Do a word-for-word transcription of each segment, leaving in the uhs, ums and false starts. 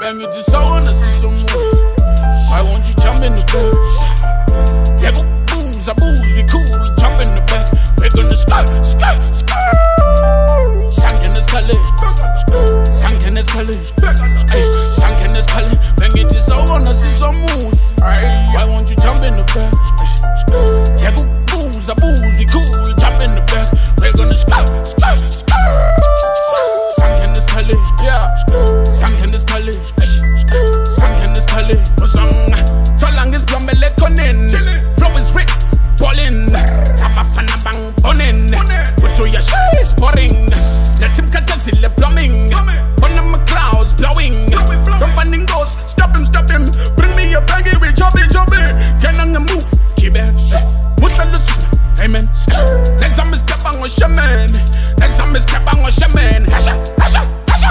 bang it is so wanna see some more. Why won't you jump in the back? Yeah, go booze, I boozy, cool, jump in the back. We're gonna skirt, skirt, skirt. Sank in this college, sank in this college, ay, sank in this college. Bang it is so wanna see some moves. Why won't you jump in the back? Yeah, go booze, I boozy, cool, jump in the back. We're gonna skirt, skirt, skirt. Sank in this college, yeah, sank in this college, sank in this college. What's on? So long as plumber let on in, flow is rich, ballin'. I'm a fan of bang bonin. Put through your shit, sporting. Let him cut us in the plumbing. One of my clouds blowing. From funding goes, stop him, stop him. Bring me a baggy, we chop it, chop it. Get on the move, keep it. Put the loose, amen. Let's have Miss Cap on shaman. Let's have Miss Cap on shaman. Hasha, hasha, hasha.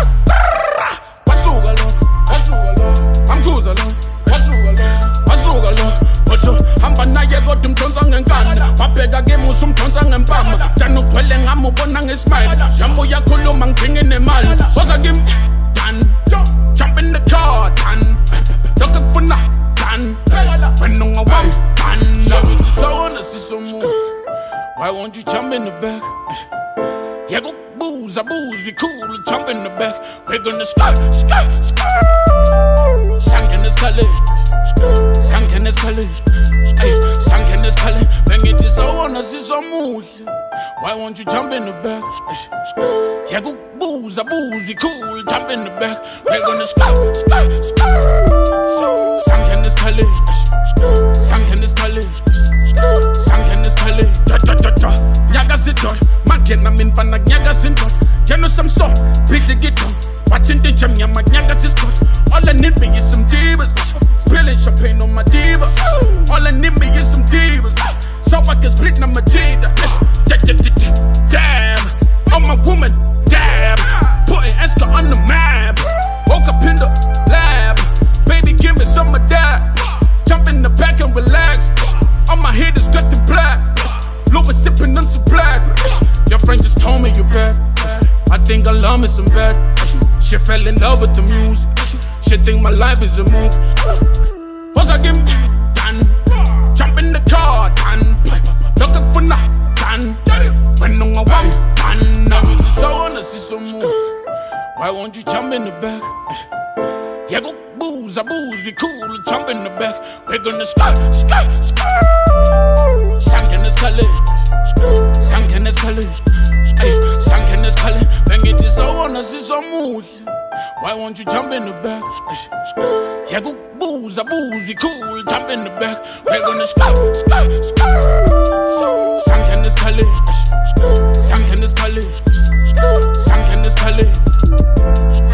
What's all alone? What's all alone? I'm cool alone. What's all alone? What's all alone? What's all? I'm banaye got them tons on and gun. Wapega game with some tons on and bam. Janu twelling, I'm up on a smile. Jambo ya kulu man bringing them all. What's a game? Done. Jump in the car, done. Looking for na, done. When no one want, done. So I wanna see some moves. Why won't you jump in the back? Yeah, go booze, I boozy, cool, jump in the back. We're gonna skirt, skirt, skirt. Sank in this college, sank in this college, ay, sank in this college. Bang it is, I wanna see some moves. Why won't you jump in the back? Yeah, go booze, I boozy, cool, jump in the back. We're gonna skirt, skirt, skirt. Sank in this college, sank in this college, sank in this college. Da da da da, nyaga sit down. Man, I'm in fan like nyaga sit down. You know some song, beat the guitar. Watching the jam, yeah, my nyaga is good. All I need me is some divas. Spilling champagne on my diva. All I need me is some divas. So I can split on my jada. Damn, I'm a woman, damn. Putting Eska on the map. Woke up in the lab. Baby, give me some of that. Jump in the back and relax. All my head is dressed in black. Louis sipping on some black. Your friend just told me you're bad. I think I love me some bad. She fell in love with the music. She think my life is a move. What's I give me? Done. Jump in the car, done. Looking for na, done. When no one want, done. So I wanna see some moves. Why won't you jump in the back? Yeah, go booze, I boozy, cool, jump in the back. We're gonna skirt, skirt, skirt. Sank in this college, sank in this college, ay, sank in this college. Bang it is, I wanna see some moves. Why won't you jump in the back? Yeah, go booze, I boozy, cool, jump in the back. We're gonna skirt, skirt, skirt. Sank in this college, sank in this college, sank in this college.